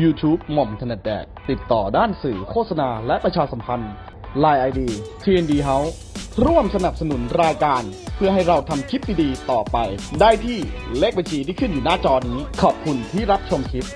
YouTube หม่อมถนัดแดกติดต่อด้านสื่อโฆษณาและประชาสัมพันธ์ Line ID TND House ร่วมสนับสนุนรายการเพื่อให้เราทำคลิปดีๆต่อไปได้ที่เลขบัญชีที่ขึ้นอยู่หน้าจอนี้ขอบคุณที่รับชมคลิป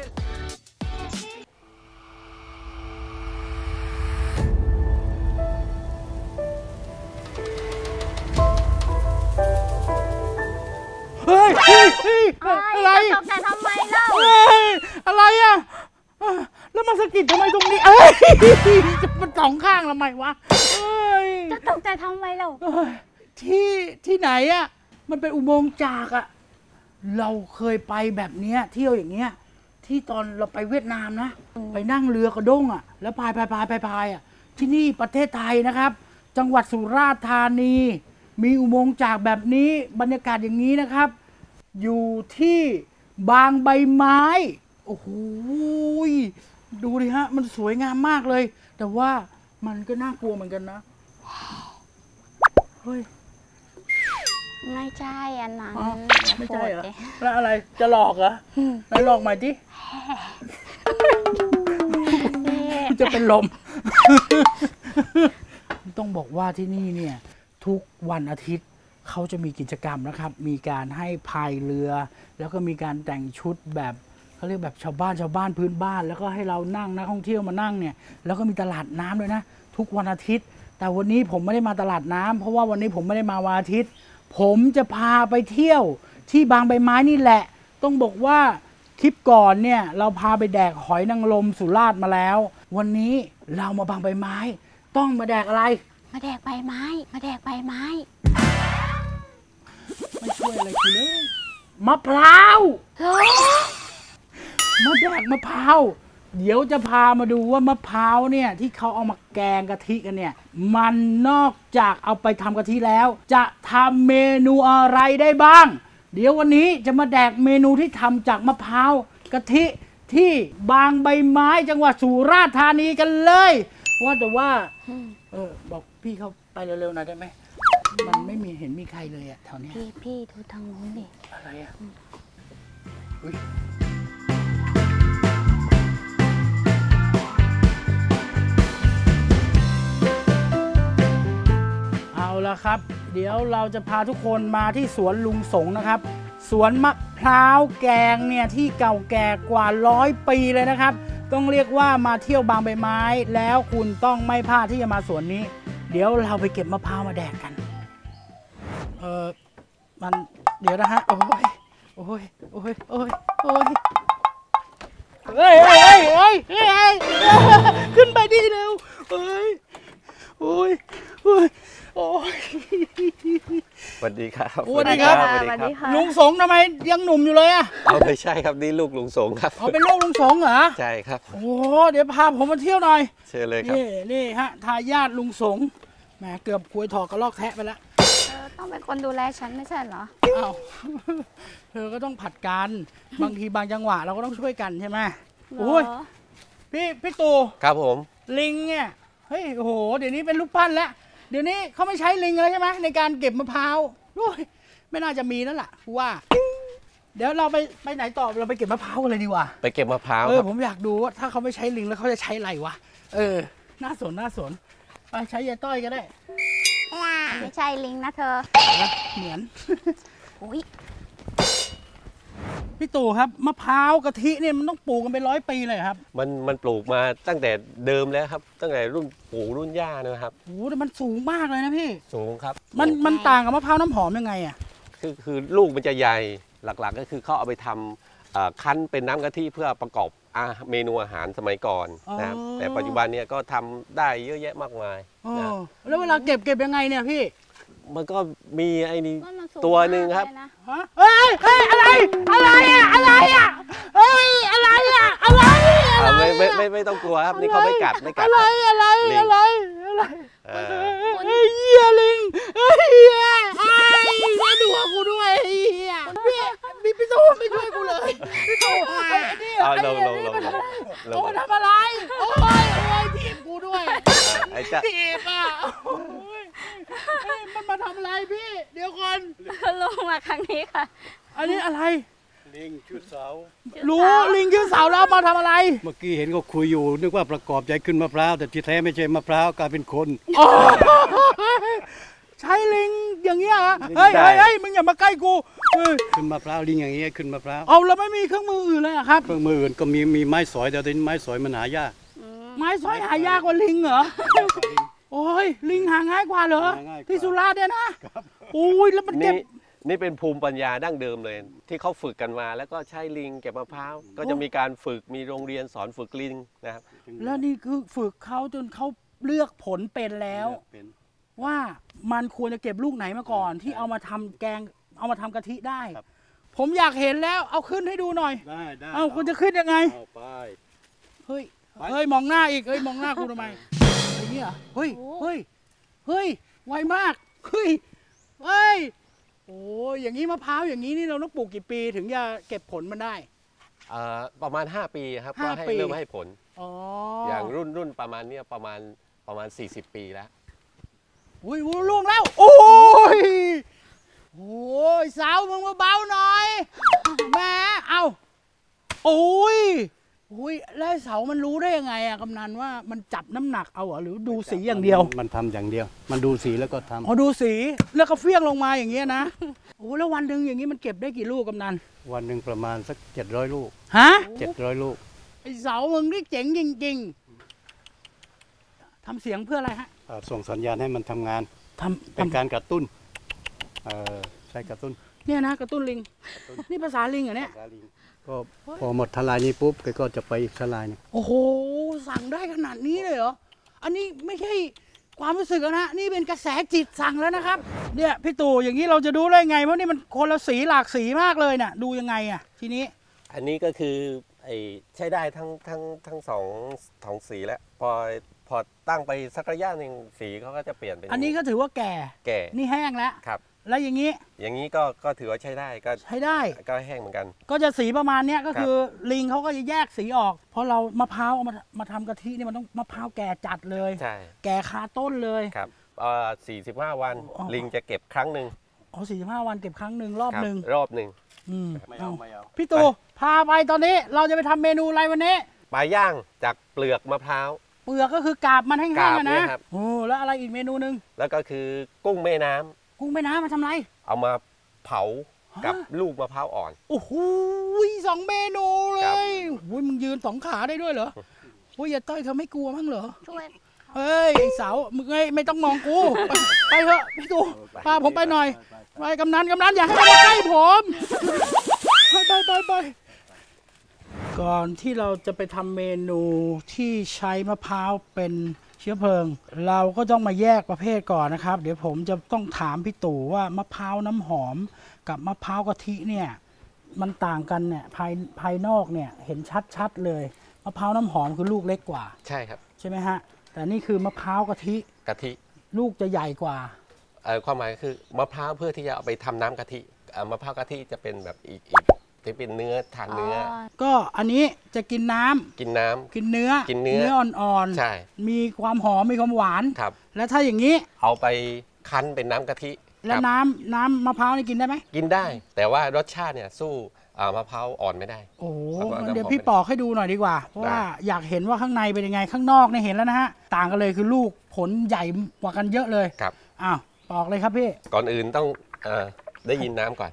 อะไรตกแต่ทำไมเล่าอะไรอ่ะแล้วมาสะกิดทำไมตรงนี้จะมันสองข้างทำไมวะจะตกแต่ทำไมเล่าที่ไหนอ่ะมันเป็นอุโมงค์จากอ่ะเราเคยไปแบบเนี้ยเที่ยวอย่างเงี้ยที่ตอนเราไปเวียดนามนะไปนั่งเรือกระด้งอ่ะแล้วพายอ่ะที่นี่ประเทศไทยนะครับจังหวัดสุราษฎร์ธานีมีอุโมงค์จากแบบนี้บรรยากาศอย่างนี้นะครับอยู่ที่บางใบไม้โอ้โหดูดิฮะมันสวยงามมากเลยแต่ว่ามันก็น่ากลัวเหมือนกันนะเฮ้ยไม่ใช่อันนั้นไม่ใช่เหรอแล้วอะไรจะหลอกเหรอไหนหลอกใหม่ดิจะเป็นลมต้องบอกว่าที่นี่เนี่ยทุกวันอาทิตย์เขาจะมีกิจกรรมนะครับมีการให้พายเรือแล้วก็มีการแต่งชุดแบบเขาเรียกแบบชาวบ้านพื้นบ้านแล้วก็ให้เรานั่งนักท่องเที่ยวมานั่งเนี่ยแล้วก็มีตลาดน้ำด้วยนะทุกวันอาทิตย์แต่วันนี้ผมไม่ได้มาตลาดน้ำเพราะว่าวันนี้ผมไม่ได้มาวันอาทิตย์ผมจะพาไปเที่ยวที่บางใบไม้นี่แหละต้องบอกว่าคลิปก่อนเนี่ยเราพาไปแดกหอยนางรมสุราษฎร์มาแล้ววันนี้เรามาบางใบไม้ต้องมาแดกอะไรมาแดกใบไม้มาแดกใบไม้ไม่ช่วยอะไรกูเลยมะพร้าวมาแดกมะพร้าวเดี๋ยวจะพามาดูว่ามะพร้าวเนี่ยที่เขาเอามาแกงกะทิกันเนี่ยมันนอกจากเอาไปทำกะทิแล้วจะทำเมนูอะไรได้บ้างเดี๋ยววันนี้จะมาแดกเมนูที่ทำจากมะพร้าวกะทิที่บางใบไม้จังหวัดสุราษฎร์ธานีกันเลยว่าแต่ว่าบอกพี่เขาไปเร็วๆหน่อยได้ไหมมันไม่มีเห็นมีใครเลยอะแถวนี้พี่ดูทางนู้นดิอะไรอะเอาละครับเดี๋ยวเราจะพาทุกคนมาที่สวนลุงสงนะครับสวนมะพร้าวแกงเนี่ยที่เก่าแก่กว่า100 ปีเลยนะครับต้องเรียกว่ามาเที่ยวบางใบไม้แล้วคุณต้องไม่พลาดที่จะมาสวนนี้เดี๋ยวเราไปเก็บมะพร้าวมาแดกกันมันเดี๋ยวนะฮะโอ้ยขึ้นไปดิเร็วโอ้ยสวัสดีครับสวัสดีครับลุงสงทำไมยังหนุ่มอยู่เลยอะไม่ใช่ครับนี่ลูกลุงสงครับเป็นลูกลุงสงเหรอใช่ครับโอ้เดี๋ยวพาผมมาเที่ยวหน่อยเชิญเลยครับนี่ฮะทายาทลุงสงแหมเกือบคุยถอกกระลอกแทะไปแล้วต้องเป็นคนดูแลฉันไม่ใช่เหรออ้าวเธอก็ต้องผัดกันบางทีบางจังหวะเราก็ต้องช่วยกันใช่ไหมโอ้ยพี่ตู่ครับผมลิงเนี่ยเฮ้ยโอ้โหเดี๋ยวนี้เป็นรูปปั้นแล้วเดี๋ยวนี้เขาไม่ใช้ลิงแล้วใช่ไหมในการเก็บมะพร้าวไม่น่าจะมีแล้วล่ะว่าเดี๋ยวเราไปไหนต่อเราไปเก็บมะพร้าวกันเลยดีกว่าไปเก็บมะพร้าวผมอยากดูว่าถ้าเขาไม่ใช้ลิงแล้วเขาจะใช้อะไรวะน่าสนไปใช้ยายต้อยก็ได้ไม่ใช่ลิงนะเธอเหมือนพี่ตู่ครับมะพร้าวกะทิเนี่ยมันต้องปลูกกันเป็น100 ปีเลยครับมันปลูกมาตั้งแต่เดิมแล้วครับตั้งแต่รุ่นปู่รุ่นย่านะครับโอ้แต่มันสูงมากเลยนะพี่สูงครับมันต่างกับมะพร้าวน้ำหอมยังไงอ่ะคือลูกมันจะใหญ่หลักๆก็คือเขาเอาไปทำคั้นเป็นน้ำกะทิเพื่อประกอบเมนูอาหารสมัยก่อนนะครับแต่ปัจจุบันเนี่ยก็ทำได้เยอะแยะมากมายแล้วเวลาเก็บยังไงเนี่ยพี่มันก็มีไอ้นี่ตัวหนึ่งครับอะไรอะไม่ต้องกลัวครับนี่เขาไม่กัดอะไรเฮียลิงมาดูกูด้วยพี่ตู่ไม่ช่วยกูเลยพี่ตู่ลงทำอะไรโอ้ยทีบกูด้วยทีบอ่ะมันมาทำอะไรพี่เดี๋ยวก่อนลงมาครั้งนี้ค่ะอันนี้อะไรลิงชื่อเสารู้ลิงชื่อเสาแล้วมาทำอะไรเมื่อกี้เห็นเขาคุยอยู่นึกว่าประกอบใจขึ้นมะพร้าวแต่ที่แท้ไม่ใช่มะพร้าวกลายเป็นคนอ๋อใช่ลิงอย่างเงี้ยเหรอเฮ้ยใช่เฮ้ยเฮ้ยมึงอย่ามาใกล้กูเฮ้ยขึ้นมะพร้าวลิงอย่างเงี้ยขึ้นมะพร้าวเอาแล้วไม่มีเครื่องมืออื่นเลยเหรอครับเครื่องมืออื่นก็มีไม้สอยแต่ตอนนี้ไม้สอยมันหายากไม้สอยหายากกว่าลิงเหรอโอ้ยลิงหาง่ายกว่าเหรอหาง่ายกว่าที่สุราษฎร์เนี่ยนะโอ้ยแล้วมันเก็บนี่เป็นภูมิปัญญาดั้งเดิมเลย ที่เขาฝึกกันมา แล้วก็ใช้ลิงเก็บมะพร้าวก็จะมีการฝึกมีโรงเรียนสอนฝึกลิงนะครับแล้วนี่คือฝึกเขาจนเขาเลือกผลเป็นแล้วเป็นว่ามันควรจะเก็บลูกไหนมาก่อน ที่เอามาทำแกงเอามาทำกะทิได้ครับผมอยากเห็นแล้วเอาขึ้นให้ดูหน่อยได้ได้เอาคุณจะขึ้นยังไงเอาไปเฮ้ยไปเฮ้ยมองหน้าอีกเฮ้ยมองหน้ากูทำไมไอ้เนี่ยเหรอเฮ้ยเฮ้ยเฮ้ยไวมากเฮ้ยเฮ้ยโอ้ยอย่างนี้มะพร้าวอย่างนี้นี่เราต้องปลูกกี่ปีถึงจะเก็บผลมันได้ประมาณ 5 ปีครับก็ 5 ปีเริ่มให้ผลอ๋อออย่างรุ่นประมาณเนี้ยประมาณ 40 ปีแล้วอุ้ยล่วงแล้วโอ้ยโอ้ยสาวมึงเบาๆหน่อยแหม่เอาโอ้ยโอ้ยแล้วเสามันรู้ได้ยังไงอะกำนันว่ามันจับน้ำหนักเอาเหรอหรือดูสีอย่างเดียวมันทำอย่างเดียว มันดูสีแล้วก็ทำอ๋อดูสีแล้วก็เฟี้ยงลงมาอย่างเงี้ยนะโอ้แล้ววันหนึ่งอย่างนี้มันเก็บได้กี่ลูกกำนันวันหนึ่งประมาณสัก700 ลูกฮะ 700 ลูกไอเสามึงนี่เจ๋งจริงๆทำเสียงเพื่ออะไรฮะส่งสัญญาณให้มันทำงานทำเป็นการกระตุ้นใช้กระตุ้นเนี่ยนะกระตุ้นลิงนี่ภาษาลิงเหรอเนี่ยก็พอหมดทลายนี้ปุ๊บก็จะไปอีกทลายหนึงโอ้โหสั่งได้ขนาดนี้เลยเหรออันนี้ไม่ใช่ความรู้สึกนะนี่เป็นกระแสจิตสั่งแล้วนะครับเนี่ยพี่ตู่อย่างนี้เราจะดูได้ไงเพราะนี่มันคนละสีหลากสีมากเลยน่ะดูยังไงอะทีนี้อันนี้ก็คือใช้ได้ทั้งสองสีแล้วพอตั้งไปสักระยะหนึ่งสีเขาก็จะเปลี่ยนเป็นอันนี้ก็ถือว่าแก่แก่นี่แห้งแล้วครับแล้วอย่างนี้อย่างนี้ก็ถือว่าใช้ได้ก็ใช้ได้ก็แห้งเหมือนกันก็จะสีประมาณเนี้ยก็คือลิงเขาก็จะแยกสีออก เพราะเรามะพร้าวเอามาทำกะทิเนี่ยมันต้องมะพร้าวแก่จัดเลยใช่แก่คาต้นเลยครับ45 วันอ๋อลิงจะเก็บครั้งหนึ่งอ๋อ45 วันเก็บครั้งหนึ่งรอบครับหนึ่งรอบหนึ่งไม่เอาไม่เอาพี่ตู่พาไปตอนนี้เราจะไปทำเมนูอะไรวันนี้ปลาย่างจากเปลือกมะพร้าวเปลือกก็คือกาบมันแห้กาง บๆอะเนี่นะยครับโอ้แล้วอะไรอีกเมนูหนึ่งแล้วก็คือกุ้งแม่น้ำกุ้งแม่น้ำมาทำไรเอามาเผากับลูกมะพร้าวอ่อนโอ้โห2 เมนูเลครับยโอ้ยมึงยืน2 ขาได้ด้วยเหรอโอ้ยอย่าต้อยเธอไม่กลัวมั้งเหรอช่วยเฮ้ยไอ้เสามึงไม่ต้องมองกู ไปเถอะพี่ตู่พาผมไปหน่อย ไปกำนันอย่าให้มาใกล้ผมไปก่อนที่เราจะไปทำเมนูที่ใช้มะพร้าวเป็นเชื้อเพลิง เราก็ต้องมาแยกประเภทก่อนนะครับ เดี๋ยวผมจะต้องถามพี่ตู่ว่ามะพร้าวน้ำหอมกับมะพร้าวกะทิเนี่ยมันต่างกันเนี่ยภายนอกเนี่ยเห็นชัดๆเลยมะพร้าวน้ำหอมคือลูกเล็กกว่าใช่ครับใช่ไหมฮะแต่นี่คือมะพร้าวกะทิกะทิลูกจะใหญ่กว่าความหมายก็คือมะพร้าวเพื่อที่จะเอาไปทำน้ำกะทิมะพร้าวกะทิจะเป็นแบบอีกที่เป็นเนื้อทานเนื้อก็อันนี้จะกินน้ำกินน้ำกินเนื้อกินเนื้ออ่อนใช่มีความหอมมีความหวานครับแล้วถ้าอย่างนี้เอาไปคั้นเป็นน้ำกะทิแล้วครับน้ำมะพร้าวนี่กินได้ไหมกินได้ แต่ว่ารสชาติเนี่ยสู้มะพร้าวอ่อนไม่ได้โอ้โหแล้วก็งั้นเดี๋ยวน้ำหอมพี่ปอกให้ดูหน่อยดีกว่า เพราะได้ว่าอยากเห็นว่าข้างในเป็นยังไงข้างนอกเนี่ยเห็นแล้วนะฮะต่างกันเลยคือลูกผลใหญ่กว่ากันเยอะเลยครับอ้าวปอกเลยครับพี่ก่อนอื่นต้องได้ยินน้ำก่อน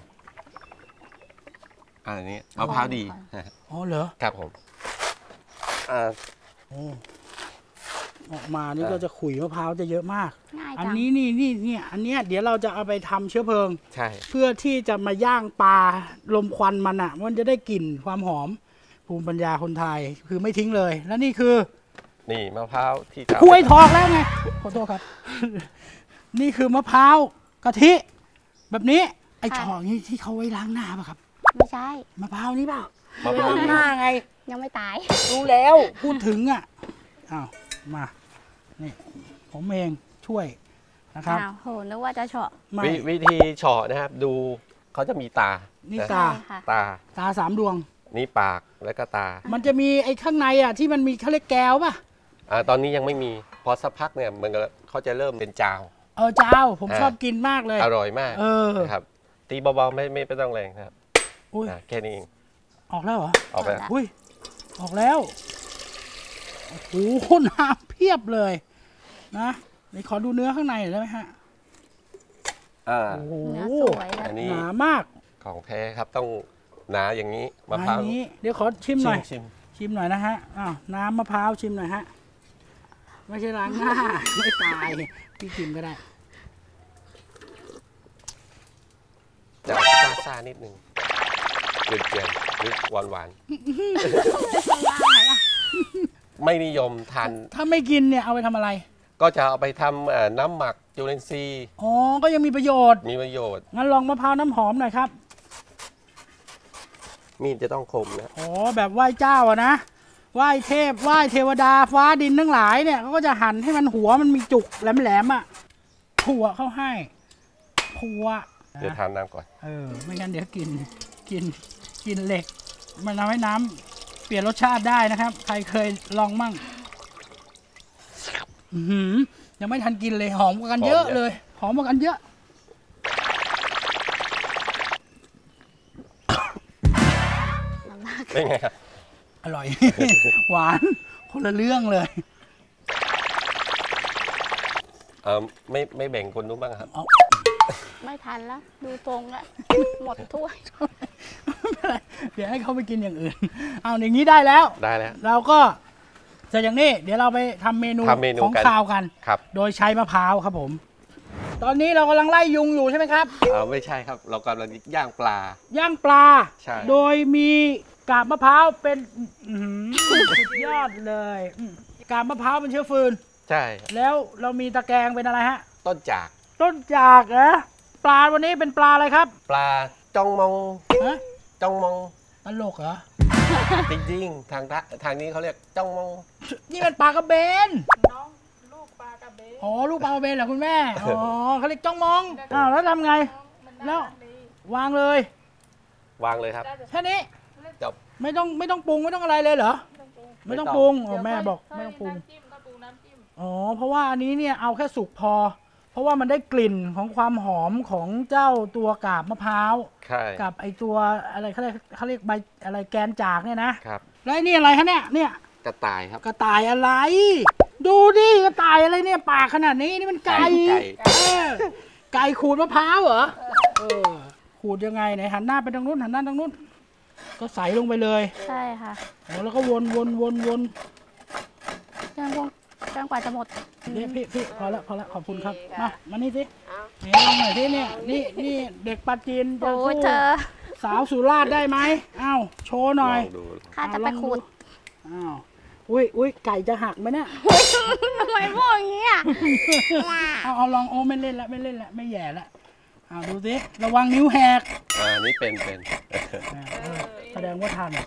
อันนี้มะพร้าวดีอ๋อเหรอครับผมอ่าโอ้ออกมานี่ก็จะขุยมะพร้าวจะเยอะมากง่ายอันจังนี้นี่อันเนี้ยเดี๋ยวเราจะเอาไปทำเชื้อเพลิงใช่เพื่อที่จะมาย่างปลาลมควันมันอ่ะ มันจะได้กลิ่นความหอม ภูมิปัญญาคนไทยคือไม่ทิ้งเลย แล้วนี่คือนี่มะพร้าวที่จะคุยทองแล้วไงขอโทษครับ นี่คือมะพร้าวกะทิ แบบนี้ไอ้ช่อนี้ที่เขาไว้ล้างหน้าป่ะครับไม่ใช่มะพร้าวนี้เปล่ามะพร้าวล้างหน้าไงยังไม่ตายรู้แล้วพูดถึงอ่ะอ้าวมานี่ผมเองช่วยนะครับอ้าวโหนึกว่าจะเฉาะไม่วิธีเฉาะนะครับ ดูเขาจะมีตานี่นะตาใช่ค่ะตา 3 ดวงนี่ปากแล้วก็ตามันจะมีไอ้ข้างในอ่ะที่มันมีเขาเรียกแก้วป่ะตอนนี้ยังไม่มีพอสักพักเนี่ยมันก็เขาจะเริ่มเป็นจาวเจ้าผมชอบกินมากเลยอร่อยมากเออนะครับตีเบาๆไม่ต้องแรงนะครับอุ้ยแค่นี้เองออกแล้วเหรอออกไปอุ้ยออกแล้วโอ้โหน้ำเพียบเลยนะนี่ขอดูเนื้อข้างในหน่อยได้ไหมฮะ โอ้โหเนื้อสวยเลอัยนนี้หนามากของแท้ครับต้องหนาอย่างนี้มะพร้าวอันนี้เดี๋ยวขอชิมหน่อยชิมชิมหน่อยนะฮะอ้าวน้ำมะพร้าวชิมหน่อยฮะไม่ใช่ล้างหน้า ไม่ตายพี่ชิมก็ได้จะซ่าๆนิดนึงเกลียนๆหรือหวานๆไม่นิยมทานถ้าไม่กินเนี่ยเอาไปทำอะไรก็จะเอาไปทำน้ำหมักจุลินทรีย์อ๋อก็ยังมีประโยชน์มีประโยชน์งั้นลองมะพร้าวน้ำหอมหน่อยครับมีดจะต้องคมนะอ๋อแบบไหว้เจ้าอะนะไหว้เทพไหว้เทวดาฟ้าดินทั้งหลายเนี่ยเขาก็จะหั่นให้มันหัวมันมีจุกแหลมๆอ่ะผัวเข้าให้ผัวเดี๋ยวทานน้ำก่อนไม่งั้นเดี๋ยวกินเหล็ก มันทำให้น้ำเปลี่ยนรสชาติได้นะครับ ใครเคยลองมั่งอื้อหือยังไม่ทันกินเลยหอมกว่ากันเยอะเลย หอมกว่ากันเยอะเป็นไงครับอร่อย หวานคนละเรื่องเลยไม่แบ่งคนนู้นบ้างครับไม่ทันแล้ว ดูตรงแล้ว หมดถ้วยเดี๋ยวให้เขาไปกินอย่างอื่น เอาอย่างนี้ได้แล้วได้แล้วเราก็จะอย่างนี้ เดี๋ยวเราไปทำเมนูทำเมนูของกันคาวกันครับโดยใช้มะพร้าวครับผม ตอนนี้เรากำลังไล่ยุงอยู่ใช่ไหมครับไม่ใช่ครับ เรากำลังย่างปลาย่างปลาใช่โดยมีกาบมะพร้าวเป็นอื้อหือสุดยอดเลยกาบมะพร้าวเป็นเชื้อฟืนใช่แล้วเรามีตะแกรงเป็นอะไรฮะต้นจากต้นจากเหรอปลาวันนี้เป็นปลาอะไรครับปลาจ้องมองฮะจ้องมองตลกเหรอจริงๆทางนี้เขาเรียกจ้องมองนี่มันปลากระเบนลูกปลากระเบนอ๋อลูกปลากระเบนเหรอคุณแม่อ๋อเขาเรียกจ้องมองอ้าวแล้วทำไงแล้ววางเลยวางเลยครับแค่นี้จบไม่ต้องปรุงไม่ต้องอะไรเลยเหรอไม่ต้องปรุงอ๋อแม่บอกไม่ต้องปรุงอ๋อเพราะว่าอันนี้เนี่ยเอาแค่สุกพอ เพราะว่ามันได้กลิ่นของความหอมของเจ้าตัวกาบมะพร้าวใช่กับไอตัวอะไรเขาเรียกใบอะไรแกนจากเนี่ยนะครับ แล้วไอ้นี่อะไรคะเนี่ยกระต่ายครับกระต่ายอะไร ดูดิกระต่ายอะไรเนี่ยปากขนาดนี้นี่มันไก่ไก่ไก่ขูดมะพร้าวเหรอขูดยังไงไหนหันหน้าไปทางนู้นหันหน้าทางนู้นก็ใส่ลงไปเลยใช่ค่ะแล้วก็วนจนกว่าจะหมดเนี่ยพี่พอละขอบคุณครับมานี่สินี่ลองหน่อยสิเนี่ยนี่เด็กปาจีนจะโอ้ยสู้เธอสาวสุราษฎร์ได้ไหมอ้าวโชว์หน่อยลองดูข้าจะไปขูดอ้าวอุ้ยไก่จะหักไหมเนี่ยทำไมพูดอย่างนี้อ่ะเอาลองโอ้ไม่เล่นละไม่แย่ละเอาดูสิระวังนิ้วแหกนี่เป็นแสดงว่าทัน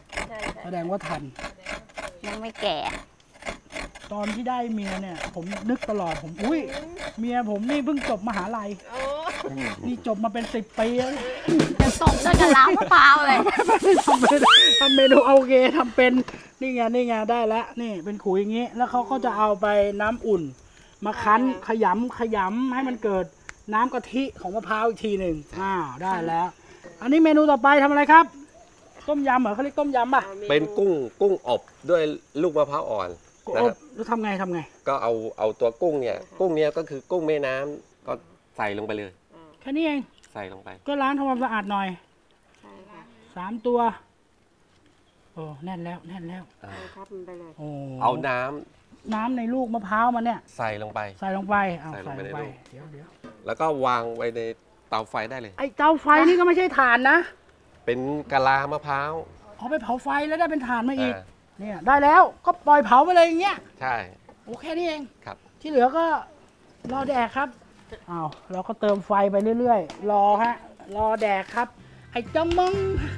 ยังไม่แก่ตอนที่ได้เมียเนี่ย ผมนึกตลอดเมียผมนี่เพิ่งจบมหาลัยนี่จบมาเป็น10 ปีแล้วจะตบด้วยกับล้างมะพร้าวเลยทำเมนูโอเคทำเป็นนี่ไงได้แล้วนี่เป็นขุยอย่างงี้ แล้วเขาก็จะเอาไปน้ำอุ่น มาคั้นขยำให้มันเกิดน้ำกะทิของมะพร้าวอีกทีหนึ่งได้แล้ว อันนี้เมนูต่อไปทำอะไรครับ ต้มยำเหรอเขาเรียกต้มยำป่ะเป็นกุ้งอบด้วยลูกมะพร้าวอ่อนนะครับแล้วทำไงก็เอาตัวกุ้งเนี่ยก็คือกุ้งแม่น้ำก็ใส่ลงไปเลยแค่นี้เองใส่ลงไปก็ล้างทำความสะอาดหน่อย3 ตัวโอ้แน่นแล้วโอ้เอาน้ำในลูกมะพร้าวมันเนี่ยใส่ลงไปใส่ลงไปเอาใส่ลงไปในลูกเดี๋ยวแล้วก็วางไว้ในเตาไฟได้เลยไอ้เตาไฟนี่ก็ไม่ใช่ถ่านนะเป็นกะลามะพร้าวเอาไปเผาไฟแล้วได้เป็นถ่านมาอีกอ่าเนี่ยได้แล้วก็ปล่อยเผาไปเลยอย่างเงี้ยใช่โอเคนี่เองครับที่เหลือก็รอแดกครับอ้าวเราก็เติมไฟไปเรื่อยๆรอแดกครับ ไอ้จ้องมึง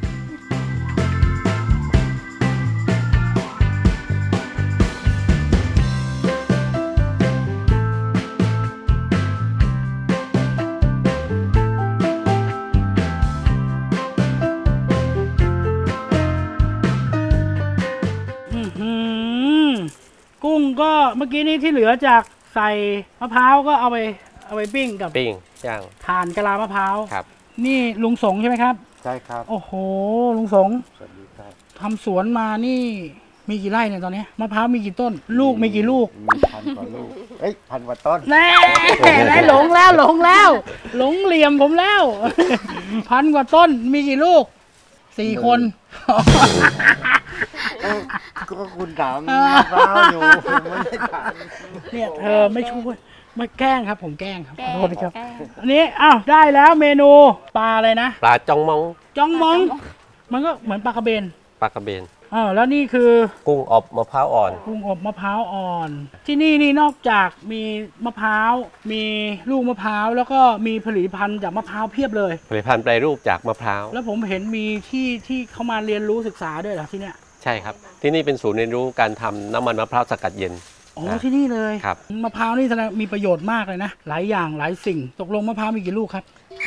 กุ้งก็เมื่อกี้นี้ที่เหลือจากใส่มะพร้าวก็เอาไปปิ้งกับปิ้งย่างถ่านกะลามะพร้าวครับนี่ลุงสงใช่ไหมครับใช่ครับโอ้โหลุงสงสวัสดีครับทำสวนมานี่มีกี่ไร่เนี่ยตอนนี้มะพร้าวมีกี่ต้น ลูกมีกี่ลูกมี1,000 กว่าลูกเอ้ย1,000 กว่าต้นแน่หลงแล้วหลงเหลี่ยมผมแล้ว 1,000 กว่าต้นมีกี่ลูก 4 คนก็คุณถามมะพร้าวอยู่ผมไม่ได้ถามเนี่ยเธอไม่ช่วยไม่แกล้งครับ ผมแกล้งครับแกล้ขงอโทษนะครับแกล้งอันนี้อ้าวได้แล้วเมนูปลาอะไรนะปลาจองมองจ้องมอง มันก็เหมือนปลากระเบนปลากระเบนแล้วนี่คือกุ้งอบมะพร้าวอ่อนกุ้งอบมะพร้าวอ่อน ที่นี่นี่นอกจากมีมะพร้าวมีลูกมะพร้าวแล้วก็มีผลิตภัณฑ์จากมะพร้าวเพียบเลยผลิตภัณฑ์แปรรูปจากมะพร้าวแล้วผมเห็นมีที่เขามาเรียนรู้ศึกษาด้วยเหรอที่เนี้ยใช่ครับ ที่นี่เป็นศูนย์เรียนรู้การทำน้ำมันมะพร้าวสกัดเย็นอ๋อที่นี่เลยครับมะพร้าวนี่แสดงมีประโยชน์มากเลยนะหลายอย่างหลายสิ่งตกลงมะพร้าวมีกี่ลูกครับ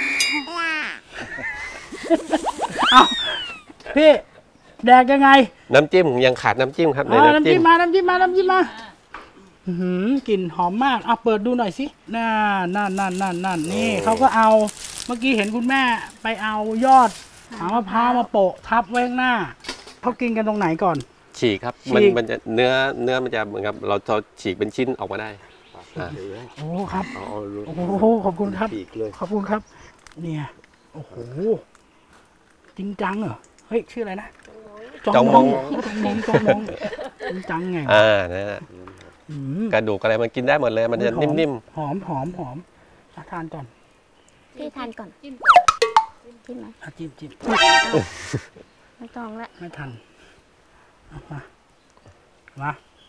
เอาพี่แดกยังไงน้ำจิ้มยังขาดน้ำจิ้มครับในน้ำน้ำจิ้จิ้มมมาน้ำจิ้มมาอื้อหือกลิ่นหอมมากเอาเปิดดูหน่อยสินั่นนี่เขาก็เอาเมื่อกี้เห็นคุณแม่ไปเอายอดหางมะพร้าวมาโปะทับไว้ข้างหน้าเขากินกันตรงไหนก่อนฉีกครับฉีกมันจะเนื้อมันจะเหมือนกับเราฉีกเป็นชิ้นออกมาได้โอ้ครับเอาลูกโอ้โหขอบคุณครับปีกเลยขอบคุณครับ เนี่ยโอ้โหจริงจังเหรอเฮ้ยชื่ออะไรนะจองมองจองมองจริงจังไงนะฮะอืมกระดูกอะไรมันกินได้หมดเลย มันจะนิ่มหอมทานก่อนพี่ทานก่อนจิ้มไหมจิ้มไม่ต้องละไม่ทันเอามา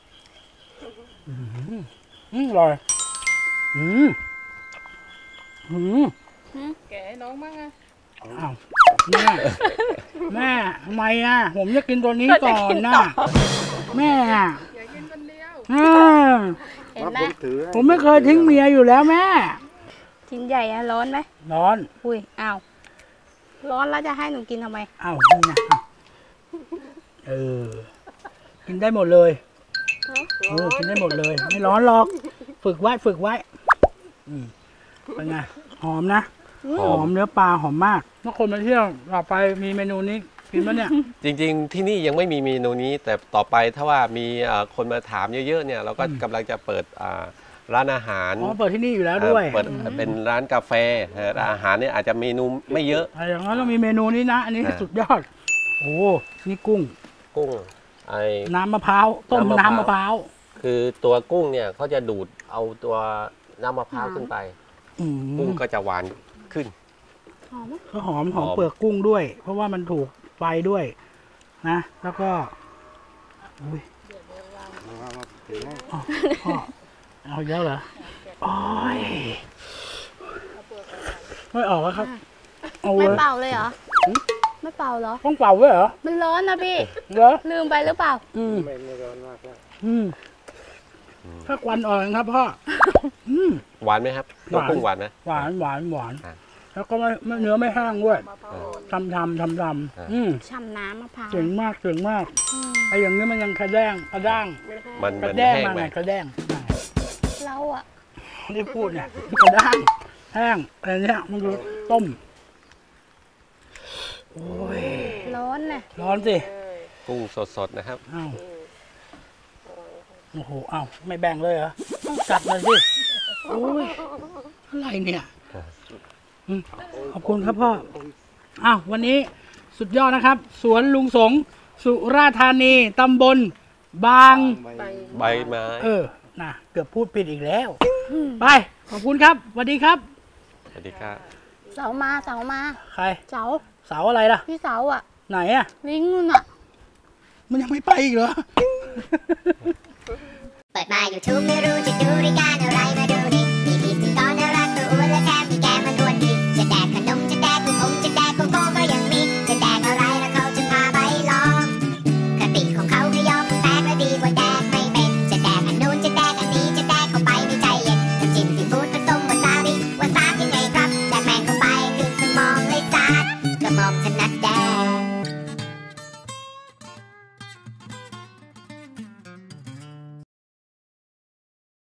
อร่อยแกให้น้องมั่งอะอ้าวแม่ทำไมอ่ะผมจะกินตัวนี้ก่อนนะแม่อ่ะอยากกินคนเดียวอ่าเห็นไหมผมถือให้ผมไม่เคยทิ้งเมียอยู่แล้วแม่ชิ้นใหญ่อะร้อนไหมร้อนอุ้ยอ้าวร้อนแล้วจะให้หนูกินทำไมอ้าวนี่นะกินได้หมดเลยกินได้หมดเลย ไม่ร้อนหรอก ฝึกไว้เป็นไงหอมนะ หอมเนื้อปลาหอมมากถ้าคนมาเที่ยวต่อไปมีเมนูนี้กินมั้ยเนี่ยๆ จริงๆ ที่นี่ยังไม่มีเมนูนี้ แต่ต่อไปถ้าว่ามีคนมาถามเยอะๆเนี่ยเราก็กำลังจะเปิดร้านอาหารอ๋อเปิดที่นี่อยู่แล้วด้วยเปิดเป็นร้านกาแฟร้านอาหารเนี่ยอาจจะเมนูไม่เยอะอย่างนั้นเรามีเมนูนี้นะ อันนี้สุดยอด โอ้นี่กุ้งกุ้งไอ้น้ำมะพร้าวต้มน้ำมะพร้าวคือตัวกุ้งเนี่ยเขาจะดูดเอาตัวน้ำมะพร้าวขึ้นไป กุ้งก็จะหวานขึ้นหอมไหมก็หอมเปลือกกุ้งด้วย เพราะว่ามันถูกไฟด้วยนะ แล้วก็อุ้ยมาถือให้พ่อเอาอีกแล้วเหรอโอ้ยไม่ออกแล้วครับเอาเลไม่ยเป่าเลยเหรอไม่เป่าเหรอต้องเป่าด้วยเหรอมันร้อนนะพี่เหรอลืมไปหรือเปล่าไม่ร้อนมากแล้วถ้าควันออกครับพ่อหวานไหมครับตัวกุ้งหวานไหมหวานอ่ะแล้วก็ไม่เนื้อไม่แห้งด้วยทำช่ำน้ำมะพร้าวเจ๋งมากไอ้อย่างนี้มันยังกระด้างมันกระมันแด้งแห้งมาไหมไงกระแด้งเราอะที่พูดเนี่ยกระด้างแห้งอะไรเนี่ยมันคือต้มโอ้ยร้อนน่ะร้อนสิกุ้งสดๆนะครับอ้าวโอ้โหอ้าวไม่แบ่งเลยเหรอต้องจัดเลยสิโอ้ยอะไรเนี่ยขอบคุณครับพ่ออ้าววันนี้สุดยอดนะครับ สวนลุงสงสุราษฎร์ธานีตำบลบางใบไม้น่ะเกือบพูดผิดอีกแล้ว ไป ขอบคุณครับสวัสดีครับสวัสดีครับเสามาใครเสาเสาอะไรล่ะพี่เสาอะไหนอ่ะลิงนู่นอะมันยังไม่ไปอีกเหรอเปิดมา YouTube ไม่รู้จะดูรายการ